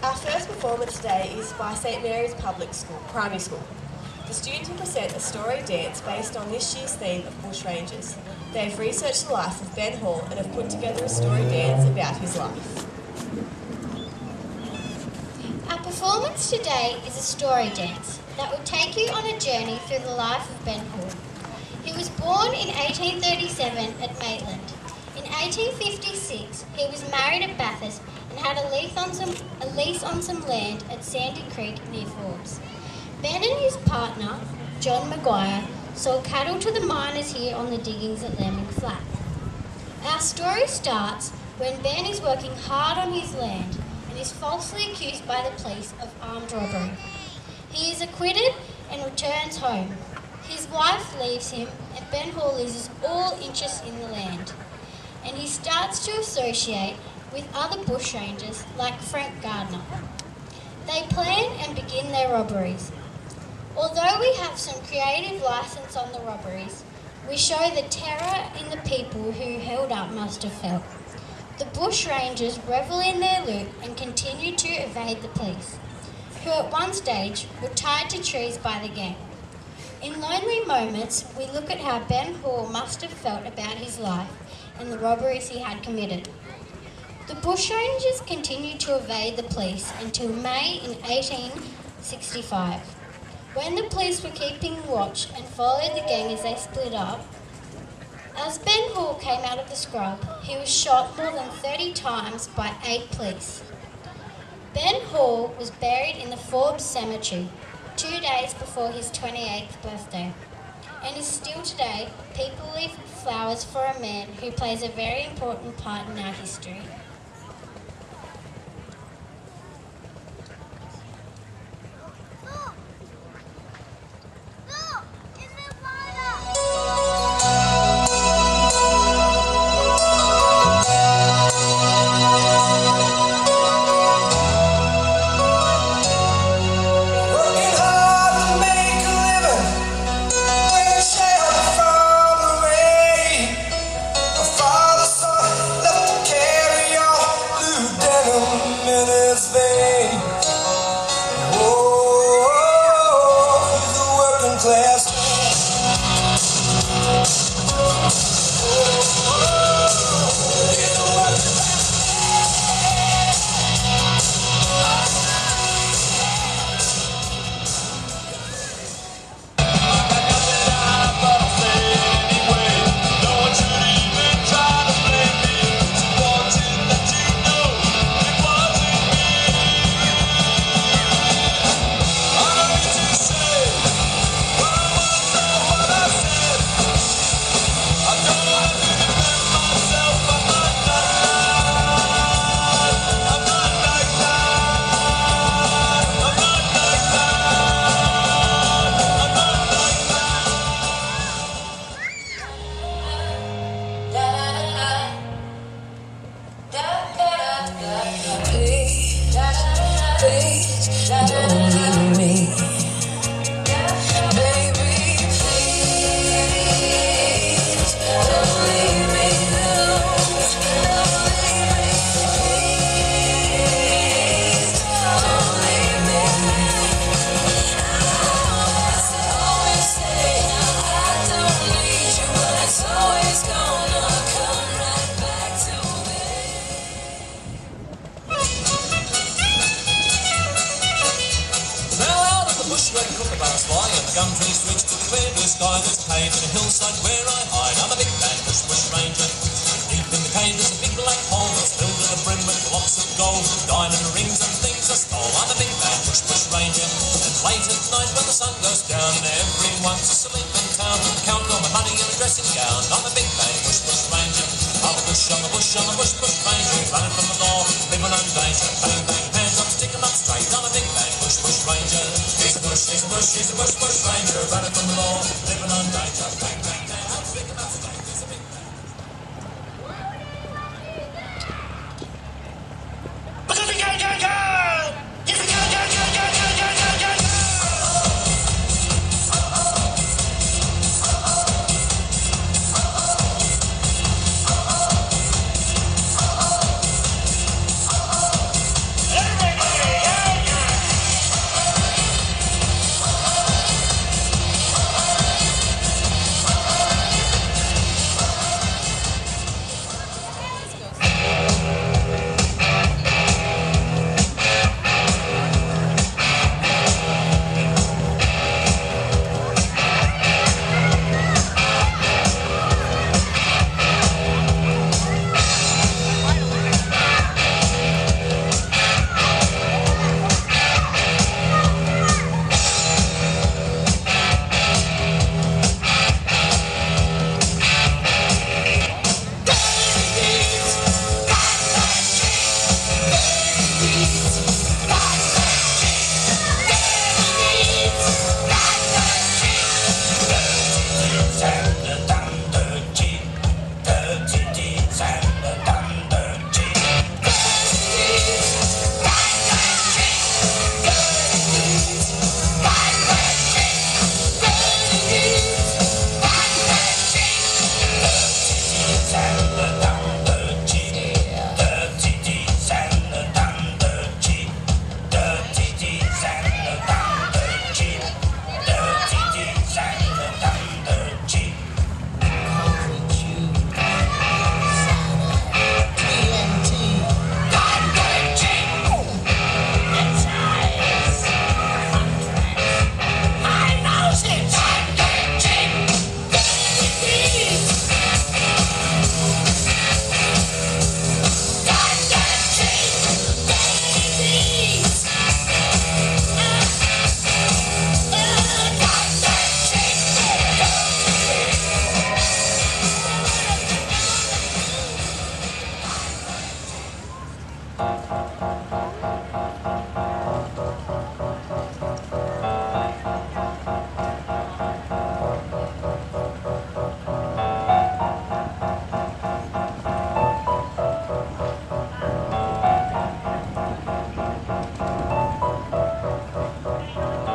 Our first performance today is by St Mary's Public School, Primary School. The students will present a story dance based on this year's theme of bushrangers. They have researched the life of Ben Hall and have put together a story dance about his life. Our performance today is a story dance that will take you on a journey through the life of Ben Hall. He was born in 1837 at Maitland. In 1856, he was married at Bathurst and had a lease on some land at Sandy Creek near Forbes. Ben and his partner, John Maguire, sold cattle to the miners here on the diggings at Lambing Flat. Our story starts when Ben is working hard on his land and is falsely accused by the police of armed robbery. He is acquitted and returns home. His wife leaves him and Ben Hall loses all interest in the land, and he starts to associate with other bushrangers like Frank Gardner. They plan and begin their robberies. Although we have some creative license on the robberies, we show the terror in the people who held up must have felt. The bushrangers revel in their loot and continue to evade the police, who at one stage were tied to trees by the gang. In lonely moments, we look at how Ben Hall must have felt about his life and the robberies he had committed. The bushrangers continued to evade the police until May in 1865. When the police were keeping watch and followed the gang as they split up, as Ben Hall came out of the scrub, he was shot more than 30 times by 8 police. Ben Hall was buried in the Forbes Cemetery 2 days before his 28th birthday, and is still today. People leave flowers for a man who plays a very important part in our history.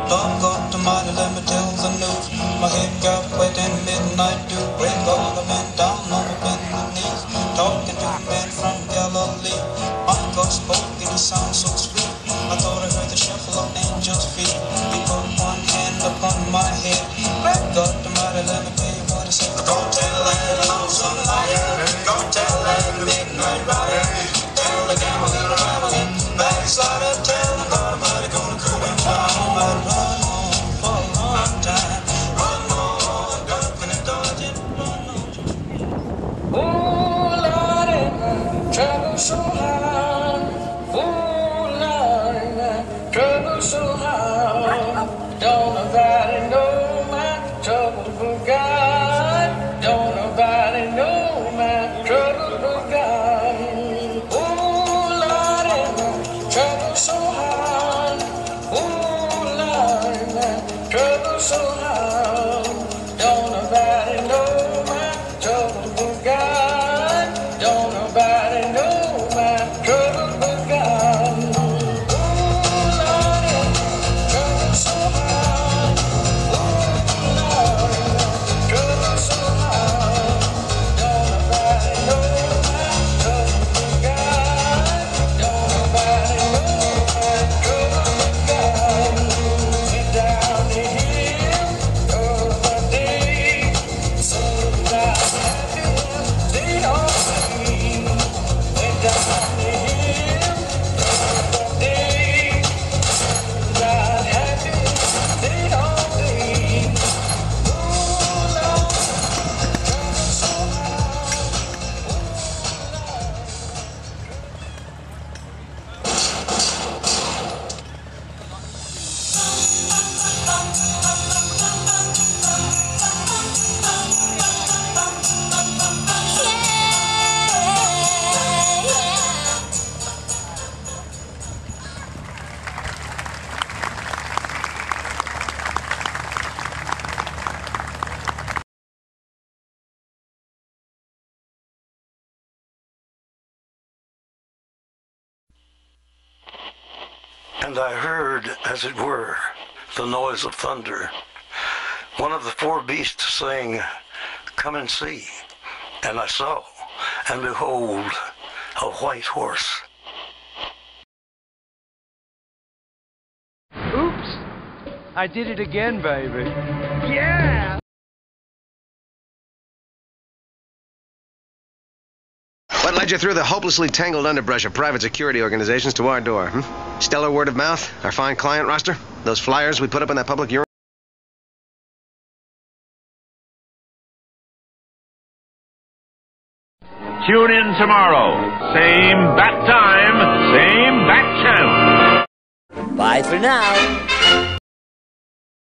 Love got the mighty, let me tell the news. My head got wet in midnight dew. Break all the men down on the bending knees. Talking to men from Galilee. My God spoke and he sounded so sweet. I thought I heard the shuffle of angels' feet. He put one hand upon my head. Great God the mighty, let me tell you what he said. Go tell that lonesome liar. Go tell that midnight rider. Tell the gambling, rambling, backslider. Tell the God Almighty gonna cool him down. I'd run home for a long time. Run home, ducking and dodging, run home. Oh, Lordy, my trouble so hard. Oh, Lordy, my trouble so hard. Don't nobody know my trouble but God. Don't nobody know my trouble but God. Oh, Lordy, my trouble so hard. Oh, Lordy, my trouble so hard. Don't nobody know my trouble but God. Don't nobody know my trouble but God. Oh, Lordy, my trouble so hard. Oh, Lordy, my trouble so hard. Don't nobody know my trouble but God. Don't nobody know my trouble but God. Sit down to him the other day. So that happiness they all see. Went down to him the other day. That happiness they all see. Oh, Lord, trouble so hard. And I heard, as it were, the noise of thunder. One of the four beasts saying, "Come and see." And I saw, and behold, a white horse. Oops! I did it again, baby. Yeah! What led you through the hopelessly tangled underbrush of private security organizations to our door? Stellar word of mouth? Our fine client roster? Those flyers we put up in that public urinal? Tune in tomorrow. Same bat time, same bat channel. Bye for now.